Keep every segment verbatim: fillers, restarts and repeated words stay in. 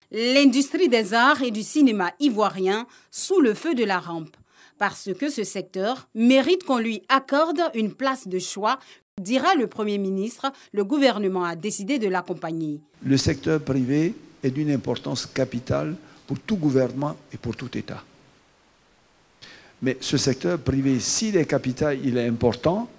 L'industrie des arts et du cinéma ivoirien sous le feu de la rampe. Parce que ce secteur mérite qu'on lui accorde une place de choix, dira le Premier ministre, le gouvernement a décidé de l'accompagner. Le secteur privé est d'une importance capitale pour tout gouvernement et pour tout État. Mais ce secteur privé, s'il est capital, il est important,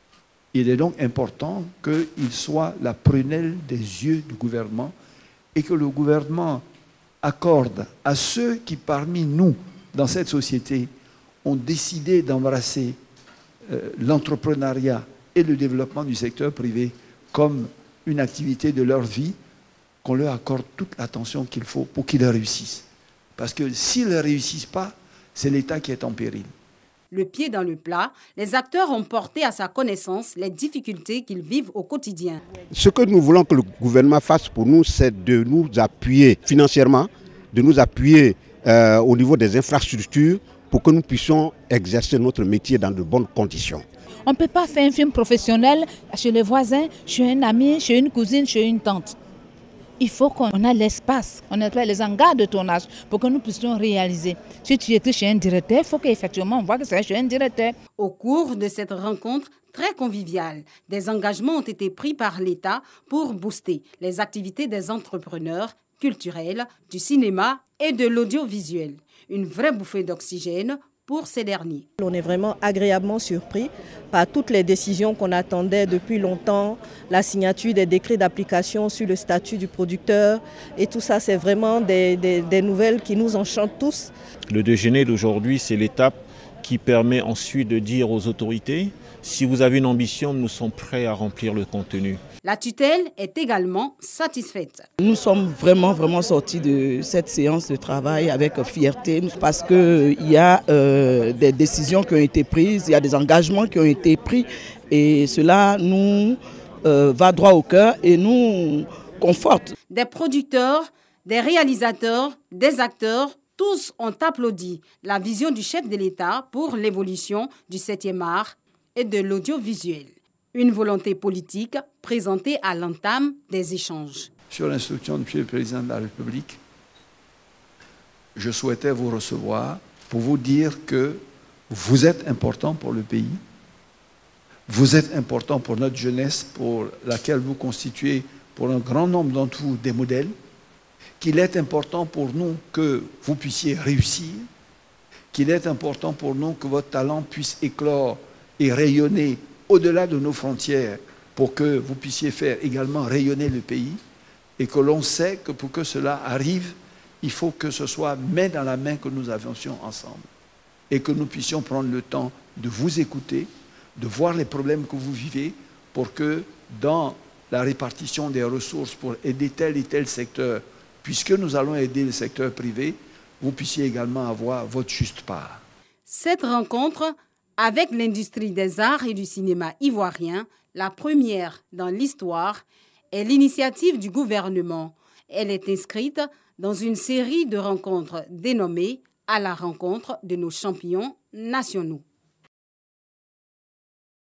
il est donc important qu'il soit la prunelle des yeux du gouvernement et que le gouvernement accorde à ceux qui, parmi nous, dans cette société, ont décidé d'embrasser euh, l'entrepreneuriat et le développement du secteur privé comme une activité de leur vie, qu'on leur accorde toute l'attention qu'il faut pour qu'ils réussissent. Parce que s'ils ne réussissent pas, c'est l'État qui est en péril. Le pied dans le plat, les acteurs ont porté à sa connaissance les difficultés qu'ils vivent au quotidien. Ce que nous voulons que le gouvernement fasse pour nous, c'est de nous appuyer financièrement, de nous appuyer euh, au niveau des infrastructures pour que nous puissions exercer notre métier dans de bonnes conditions. On ne peut pas faire un film professionnel chez les voisins, chez un ami, chez une cousine, chez une tante. Il faut qu'on ait l'espace, on ait les hangars de tournage pour que nous puissions réaliser. Si tu étais chez un directeur, il faut qu'effectivement on voit que c'est chez un directeur. Au cours de cette rencontre très conviviale, des engagements ont été pris par l'État pour booster les activités des entrepreneurs culturels, du cinéma et de l'audiovisuel. Une vraie bouffée d'oxygène pour ces derniers. On est vraiment agréablement surpris par toutes les décisions qu'on attendait depuis longtemps, la signature des décrets d'application sur le statut du producteur et tout ça, c'est vraiment des, des, des nouvelles qui nous enchantent tous. Le déjeuner d'aujourd'hui, c'est l'étape qui permet ensuite de dire aux autorités, si vous avez une ambition, nous sommes prêts à remplir le contenu. La tutelle est également satisfaite. Nous sommes vraiment, vraiment sortis de cette séance de travail avec fierté parce qu'il y a euh, des décisions qui ont été prises, il y a des engagements qui ont été pris et cela nous euh, va droit au cœur et nous conforte. Des producteurs, des réalisateurs, des acteurs, tous ont applaudi la vision du chef de l'État pour l'évolution du septième art et de l'audiovisuel. Une volonté politique présentée à l'entame des échanges. Sur l'instruction du Monsieur le Président de la République, je souhaitais vous recevoir pour vous dire que vous êtes important pour le pays, vous êtes important pour notre jeunesse, pour laquelle vous constituez pour un grand nombre d'entre vous des modèles, qu'il est important pour nous que vous puissiez réussir, qu'il est important pour nous que votre talent puisse éclore et rayonner au-delà de nos frontières pour que vous puissiez faire également rayonner le pays et que l'on sait que pour que cela arrive, il faut que ce soit main dans la main que nous avancions ensemble et que nous puissions prendre le temps de vous écouter, de voir les problèmes que vous vivez pour que dans la répartition des ressources pour aider tel et tel secteur, puisque nous allons aider le secteur privé, vous puissiez également avoir votre juste part. Cette rencontre avec l'industrie des arts et du cinéma ivoirien, la première dans l'histoire, est l'initiative du gouvernement. Elle est inscrite dans une série de rencontres dénommées « À la rencontre de nos champions nationaux ».